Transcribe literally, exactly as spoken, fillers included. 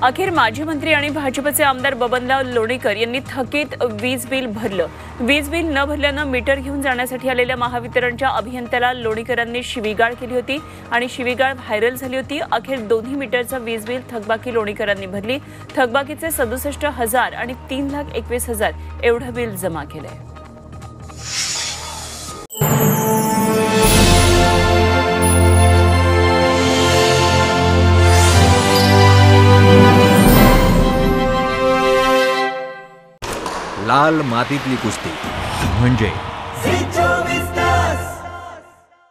अखेर माजी मंत्री आणि भाजपचे आमदार बबनराव लोणीकर यांनी थकीत वीज बिल भरलं। वीज बिल न भरल्यानं मीटर घेऊन जाण्यासाठी आलेल्या महावितरणच्या अभियंत्याला लोणीकरांनी शिवीगाळ केली होती आणि शिवीगाळ व्हायरल झाली होती। अखेर दोन्ही मीटरचं वीज बिल थकबाकी लोणीकरांनी भरली। थकबाकीचे सदुसष्ट हजार आणि तीन लाख एकवीस हजार एवढं बिल जमा केलंय। लाल मातीतली कुस्ती म्हणजे